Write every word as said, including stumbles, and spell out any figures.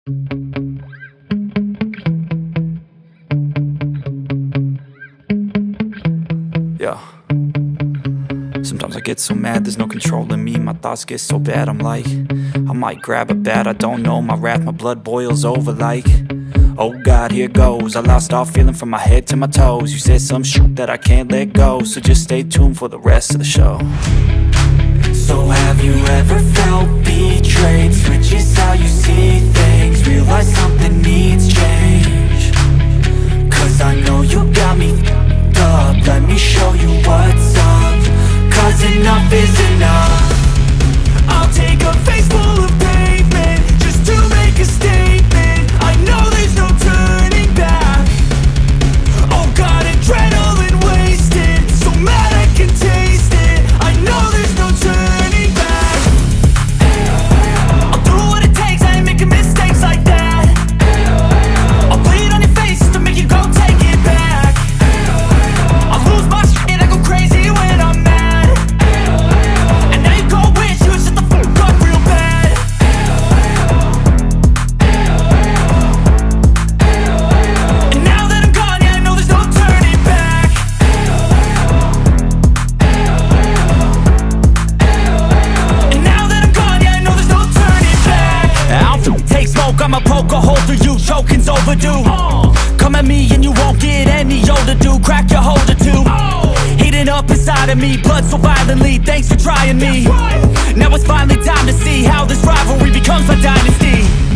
Yeah. Sometimes I get so mad, there's no controlling me. My thoughts get so bad, I'm like, I might grab a bat, I don't know. My wrath, my blood boils over like, oh God, here goes. I lost all feeling from my head to my toes. You said some shit that I can't let go, so just stay tuned for the rest of the show. So have you ever felt betrayed? Switches how you see things, realize something needs change. Cause I know you got me f***ed up, let me show you what's up. Cause enough is enough. I'll take a face full of pavement just to make a statement. I know there's no turning back. Oh God, adrenaline wasted, so mad I can taste it. I know there's no turning back. I'll do what it takes, I ain't making mistakes like that. I'll bleed on your face to make you go take it back. I'll lose my shit and I go crazy when I'm mad. And now you go wish you would shut the fuck up real bad. And now that I'm gone, yeah, I know there's no turning back. And now that I'm gone, yeah, I know there's no turning back. I'll f***ing take smoke, I'ma poke a hole through you, choking's overdue. Come at me and you won't get any older, dude. Crack your holder too. Heating up inside of me, blood so violently. Thanks for trying me. Now it's finally time to see how this rivalry becomes my dynasty.